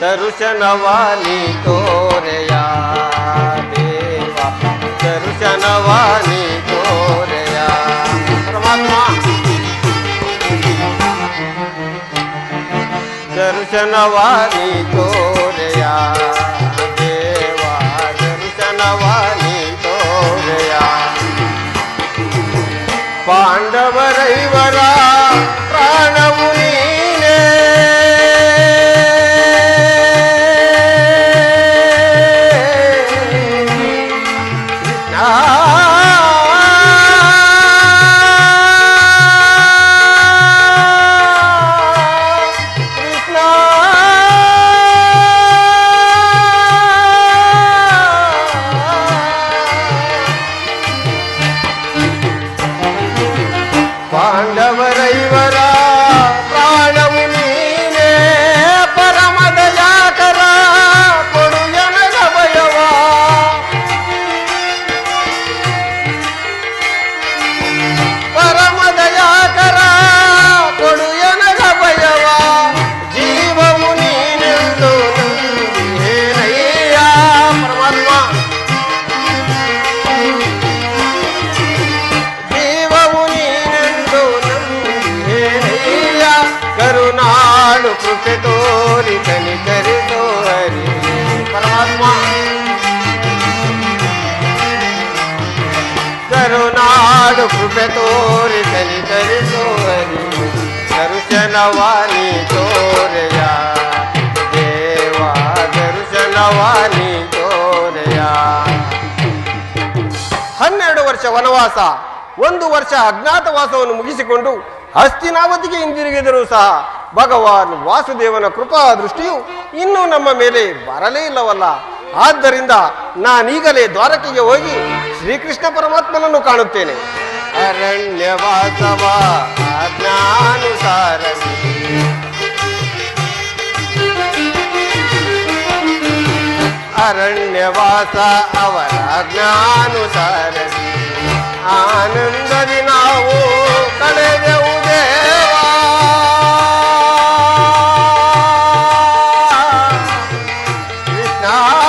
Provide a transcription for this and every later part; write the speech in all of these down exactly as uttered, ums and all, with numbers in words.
ದರ್ಶನವಾನಿ ತೋರೆಯ ದೇವ ದರ್ಶನವಾನಿ ತೋರೆಯ ಪರಮಾತ್ಮ ದರ್ಶನವಾನಿ ತೋರೆಯ ದೇವ ದರ್ಶನವಾನಿ ತೋರೆಯ ಪಾಂಡವರೈವರ ಪ್ರಾಣವು ನೀನೇ ಪಾಂಡವರೈವರ ಪ್ರಾಣವು ನೀನೇ ಪರಮದಯಾಕರ ಕೊಡು ನನಗ ಭಯವ ಪರಮದಯಾಕರ ಕೊಡು ನನಗ ಭಯವ ಜೀವವು ನೀನೆಂದು ನಂಬಿಹೇನಯ್ಯ ಪರಮಾತ್ಮ ಕರುನಾಡು ಕೃಪೆ ತೋರಿ ಕನಿಕರಿಸೋ ಹರಿ ಪರಮಾತ್ಮ ಕರುನಾಡು ಕೃಪೆ ತೋರಿ ಕನಿಕರಿಸೋ ಹರಿ ದರ್ಶನವಾನಿ ತೋರೆಯ ದೇವ ದರ್ಶನವಾನಿ ತೋರೆಯ ಹನ್ನೆರಡು ವರ್ಷ ವನವಾಸ ಒಂದು ವರ್ಷ ಅಜ್ಞಾತವಾಸವನ್ನು ಮುಗಿಸಿಕೊಂಡು ಹಸ್ತಿನಾವತಿಗೆ ಹಿಂದಿರುಗಿದರೂ ಸಹ ಭಗವಾನ್ ವಾಸುದೇವನ ಕೃಪಾ ದೃಷ್ಟಿಯು ಇನ್ನೂ ನಮ್ಮ ಮೇಲೆ ಬರಲೇ ಇಲ್ಲವಲ್ಲ. ಆದ್ದರಿಂದ ನಾನೀಗಲೇ ದ್ವಾರಕೆಗೆ ಹೋಗಿ ಶ್ರೀಕೃಷ್ಣ ಪರಮಾತ್ಮನನ್ನು ಕಾಣುತ್ತೇನೆ. ಅರಣ್ಯವಾಸವ ಆಜ್ಞಾನುಸಾರ ಅರಣ್ಯವಾಸ ಅವರ ಆಜ್ಞಾನುಸಾರ ಆನಂದದಿ ನಾವು ಕಳೆದೆವು ದೇವಾ ಕೃಷ್ಣ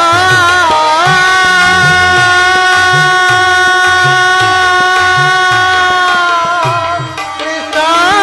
ಕೃಷ್ಣ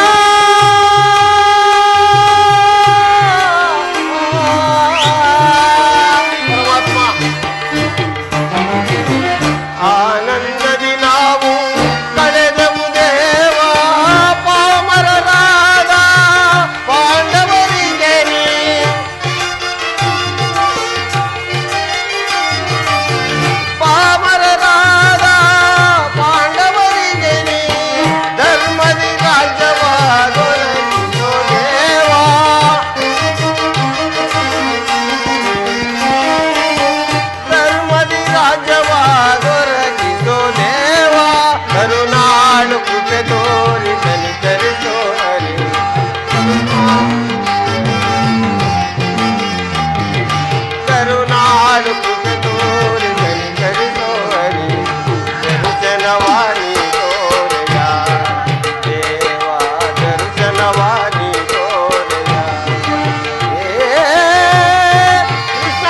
ಪರಮಾತ್ಮ ಆನಂದದಿ ನಾವು ಕಳೆದೆವು ದೇವಾ ಪಾಮರರಾದ ಪಾಂಡವರಿಗೆ ನೀ ಪಾಮರರಾದ ಪಾಂಡವರಿಗೆ ನೀ ಧರ್ಮದಿ ರಾಜ್ಯವಾದೊರಗಿಸೋ ದೇವಾ ಧರ್ಮದಿ ರಾಜ್ಯವಾದೊರಗಿಸೋ ದೇವಾ ಕರುನಾಡು ಕೃಪೆ ತೋರಿ ಕನಿಕರಿಸೋ ಹರಿ ಕರುನಾಡು ಕೃಪೆ ತೋರಿ ಕನಿಕರಿಸೋ ಹರಿ ದರ್ಶನವಾನಿ ತೋರೆಯ ದೇವ ದರ್ಶನವಾನಿ ತೋರೆಯ ಹೇ ಕೃಷ್ಣ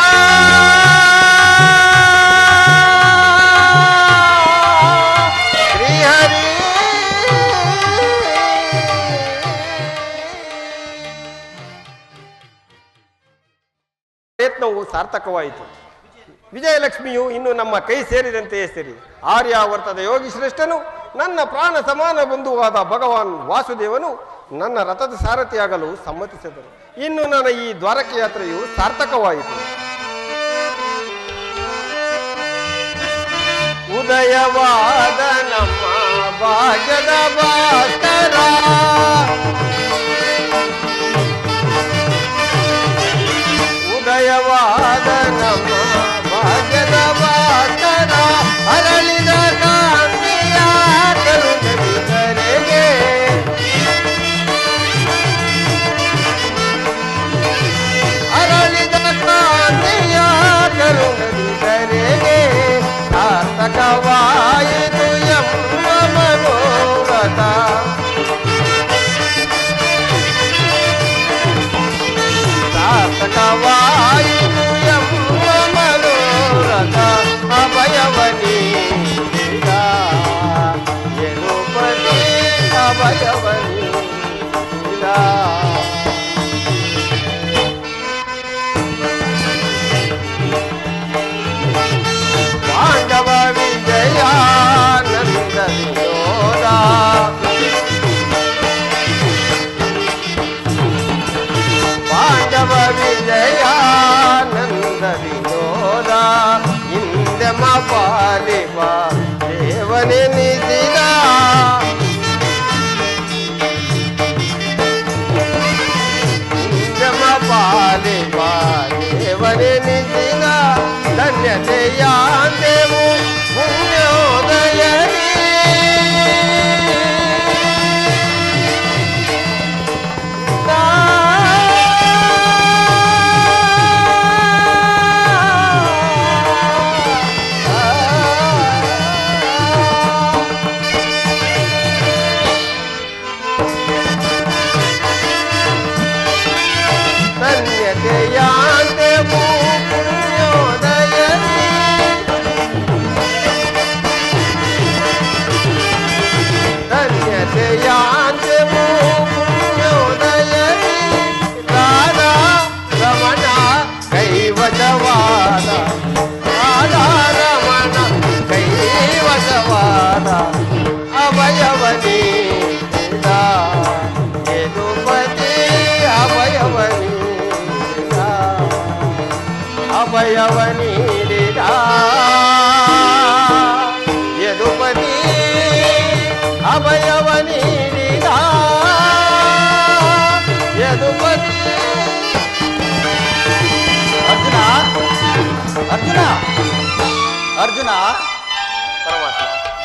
ಶ್ರೀಹರಿ ಪ್ರಯತ್ನವು ಸಾರ್ಥಕವಾಯಿತು. ವಿಜಯಲಕ್ಷ್ಮಿಯು ಇನ್ನು ನಮ್ಮ ಕೈ ಸೇರಿದಂತೆಯೇ ಸರಿ. ಆರ್ಯಾವರ್ತದ ಯೋಗಿ ಶ್ರೇಷ್ಠನು ನನ್ನ ಪ್ರಾಣ ಸಮಾನ ಬಂಧುವಾದ ಭಗವಾನ್ ವಾಸುದೇವನು ನನ್ನ ರಥದ ಸಾರಥಿಯಾಗಲು ಸಮ್ಮತಿಸಿದರು. ಇನ್ನು ನನ್ನ ಈ ದ್ವಾರಕೆ ಯಾತ್ರೆಯು ಸಾರ್ಥಕವಾಯಿತು. ಉದಯವಾದ ನಮ್ಮ ಭಾಗ್ಯದ ಭಾಸ್ಕರ ಉದಯವಾದ ನಮ್ಮ ಭಾಗ್ಯದ ಭಾಸ್ಕರ ಅರಳಿದ ಕಾಂತಿಯ ಕರುಣೆಗೆ ಅರಳಿದ ಕಾಂತಿಯ ಕರುಣೆಗೆ ಸಾರ್ಥಕವಾಯಿತು ಎಂಬ ಮನೋರಥ ಪಾಂಡವ ವಿಜಯ ನಂದ ವಿನೋದ ಪಾಂಡವ ವಿಜಯ ನಂದ ವಿನೋದ ಇಂದಮ ಪಾಲಿವ ದೇವನೆನಿಸಿದ ಇಂದಮ ಪಾಲಿವ ದೇವನೆನಿಸಿದ ಧನ್ಯತೆಯಾಂದೆವು ಪುಣ್ಯೋದಯನೇ ಧನ್ಯತೆಯಾಂದೆವು ಪುಣ್ಯೋದಯನೇ ಧನ್ಯತೆಯಾಂದೆವು ಪುಣ್ಯೋದಯನೇ ರಾಧಾ ರಮಣ ಕೈವಶವಾದ ರಾಧಾ ರಮಣ ಕೈವಶವಾದ ಅಭಯವನಿ ಯದುಪತಿ ಅಭಯವನಿ ಅಭಯವ ನೀಡಿದ ಯದುಪತಿ ಅಭಯವ ನೀಡಿದ ಯದುಪತಿ. ಅರ್ಜುನ ಅರ್ಜುನ ಅರ್ಜುನ ಪರಮಾತ್ಮ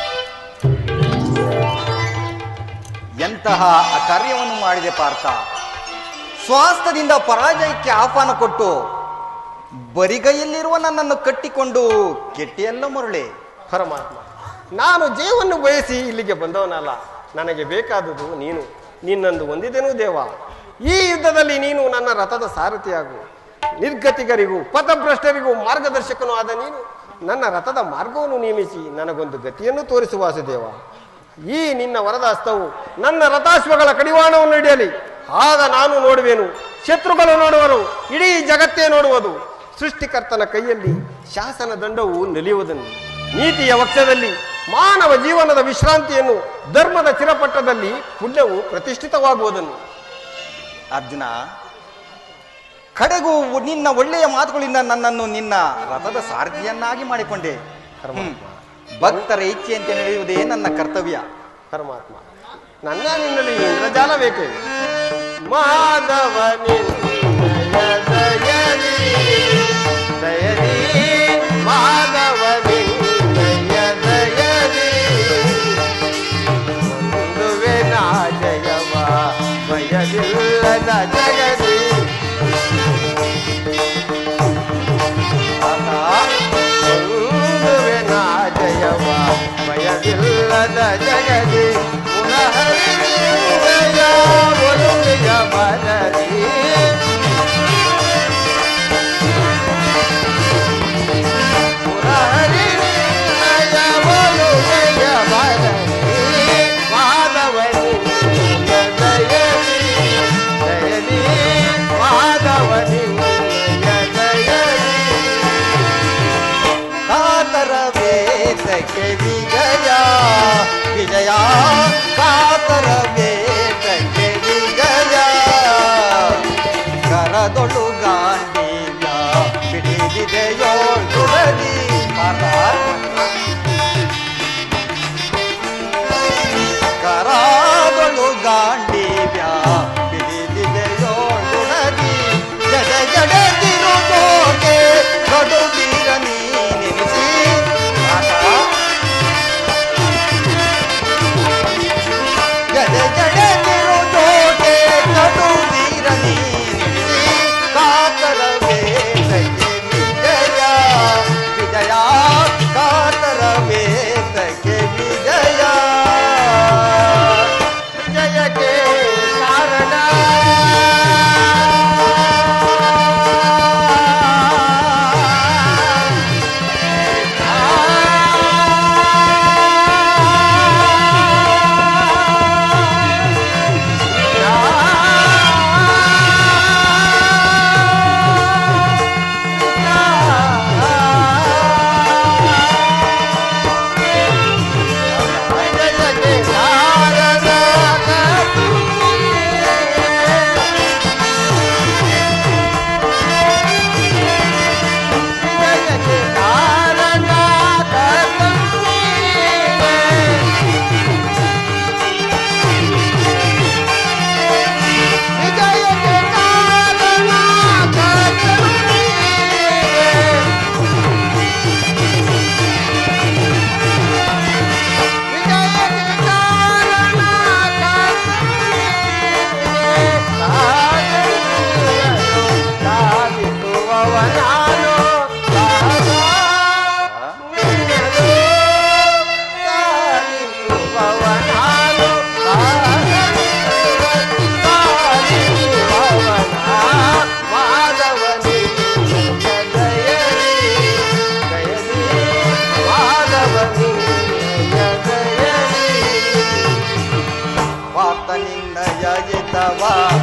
ಎಂತಹ ಕಾರ್ಯವನ್ನು ಮಾಡಿದೆ ಪಾರ್ಥ. ಸ್ವಾಸ್ಥ್ಯದಿಂದ ಪರಾಜಯಕ್ಕೆ ಆಹ್ವಾನ ಕೊಟ್ಟು ಬರಿಗೈಯಲ್ಲಿರುವ ನನ್ನನ್ನು ಕಟ್ಟಿಕೊಂಡು ಕೆಟ್ಟಿಯಲ್ಲ ಮರುಳೆ. ಪರಮಾತ್ಮ ನಾನು ಜೀವನ್ನು ಬಯಸಿ ಇಲ್ಲಿಗೆ ಬಂದವನಲ್ಲ. ನನಗೆ ಬೇಕಾದುದು ನೀನು. ನಿನ್ನಂದು ಹೊಂದಿದೆನು ದೇವ. ಈ ಯುದ್ಧದಲ್ಲಿ ನೀನು ನನ್ನ ರಥದ ಸಾರಥಿಯಾಗು. ನಿರ್ಗತಿಗರಿಗೂ ಪಥಭ್ರಷ್ಟರಿಗೂ ಮಾರ್ಗದರ್ಶಕನೂ ಆದ ನೀನು ನನ್ನ ರಥದ ಮಾರ್ಗವನ್ನು ನೇಮಿಸಿ ನನಗೊಂದು ಗತಿಯನ್ನು ತೋರಿಸುವ ವಾಸುದೇವ. ಈ ನಿನ್ನ ವರದ ಹಸ್ತವು ನನ್ನ ರಥಾಶ್ವಗಳ ಕಡಿವಾಣವನ್ನು ಹಿಡಿಯಲಿ. ಆಗ ನಾನು ನೋಡುವೆನು, ಶತ್ರುಗಳು ನೋಡುವರು, ಇಡೀ ಜಗತ್ತೇ ನೋಡುವುದು. ಸೃಷ್ಟಿಕರ್ತನ ಕೈಯಲ್ಲಿ ಶಾಸನ ದಂಡವು ನಲಿಯುವುದನ್ನು, ನೀತಿಯ ವಕ್ಷದಲ್ಲಿ ಮಾನವ ಜೀವನದ ವಿಶ್ರಾಂತಿಯನ್ನು, ಧರ್ಮದ ಚಿರಪಟ್ಟದಲ್ಲಿ ಪುಣ್ಯವು ಪ್ರತಿಷ್ಠಿತವಾಗುವುದನ್ನು. ಅರ್ಜುನ, ಕಡೆಗೂ ನಿನ್ನ ಒಳ್ಳೆಯ ಮಾತುಗಳಿಂದ ನನ್ನನ್ನು ನಿನ್ನ ರಥದ ಸಾರಥಿಯನ್ನಾಗಿ ಮಾಡಿಕೊಂಡೆ. ಭಕ್ತರ ಇಚ್ಛೆಯಂತೆ ನಡೆಯುವುದೇ ನನ್ನ ಕರ್ತವ್ಯ. ಪರಮಾತ್ಮ ನನ್ನ ನಿನ್ನಲ್ಲಿ ಇಂದ್ರಜಾಲ ಬೇಕೇ? ಮಾಧವ ನಿನ್ನಯ ದಯದಿ ದಯದಿ ಮಾಧವ ನಿನ್ನಯ ದಯದಿ ಒಂದುವೆ ನಾ ಜಯವ ಭಯವಿಲ್ಲದ ಜಗದಿ ಒಂದುವೆ ನಾ ಜಯವ ಭಯವಿಲ್ಲದ ಜಗದಿ ಪುನಃ ಒಲುಮೆಯ ಬರಲಿ ಪುನಃ ಒಲುಮೆಯ ಬರಲಿ ಮಾಧವನಿ ದಯದಿ ದಯದಿ ಮಾಧವನಿ ದಯದಿ ಕಾತರ ವೇದಕ್ಕೆ ವಿಜಯ ವಿಜಯ ಕಾತರ ವೇದಕ್ಕೆ ವಿಜಯ ಕರದೊಳು ಗಾಂಡೀವ್ಯ ಹಿಡಿದಿದೆಯೋಳದಿ ಕರಾದೊಳು ಗಾಂಡೀವ್ಯ ಹಿಡಿದಿದೆಯೋಳದಿ ಜಡ ಜಡದಿರುಗೋಗೆ ಕಡುಬೀರ ನೀ ನೆನೆಸಿ ಜಡ ಜಡದಿರುಗೋಗೆ ಕಡುಬೀರ ನೀ ನೆನೆಸಿ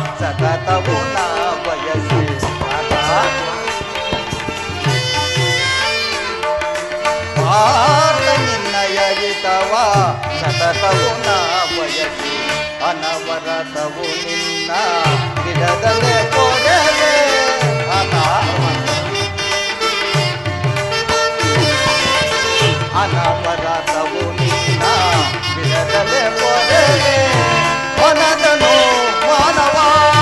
ಸತತವು ನಾ ಬಯಸಿ ಪಾರ್ಥ ನಿನ್ನಯ ಹಿತವ ಸತತವು ನಾ ಬಯಸಿ ಅನವರತವು ನಿನ್ನ ಗಿಡದಲ್ಲೇ ಕೊರಲೆ ಅನವರತವು ನಿನ್ನ ಗಿಡದಲ್ಲೇ ಕೊರಲೆ ಮನದನು ಮಾನವ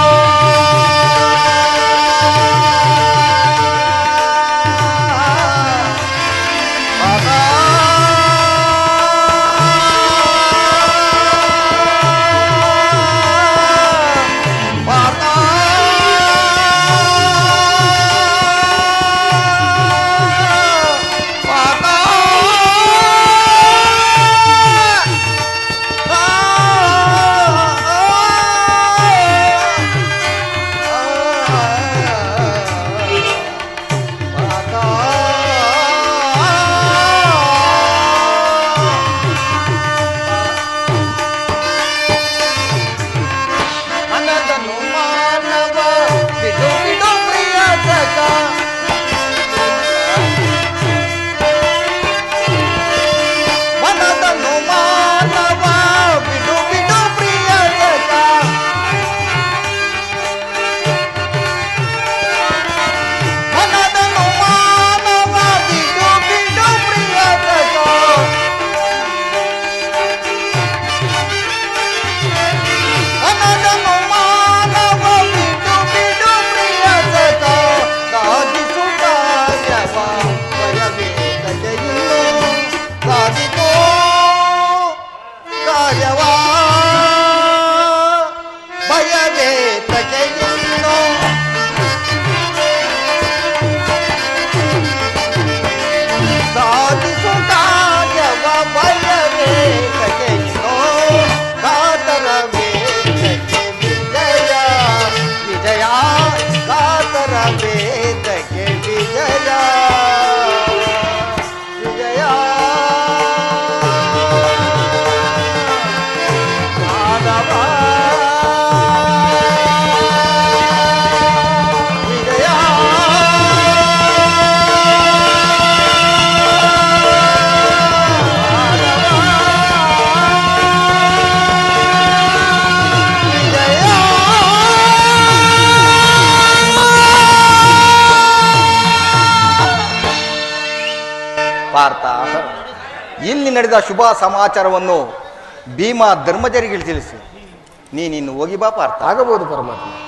ಪಾರ್ಥ, ಇಲ್ಲಿ ನಡೆದ ಶುಭ ಸಮಾಚಾರವನ್ನು ಭೀಮ ಧರ್ಮಜರಿಗೆ ತಿಳಿಸು. ನೀನಿನ್ನು ಹೋಗಿ ಬಾ ಪಾರ್ಥ. ಆಗಬಹುದು ಪರಮಾತ್ಮ.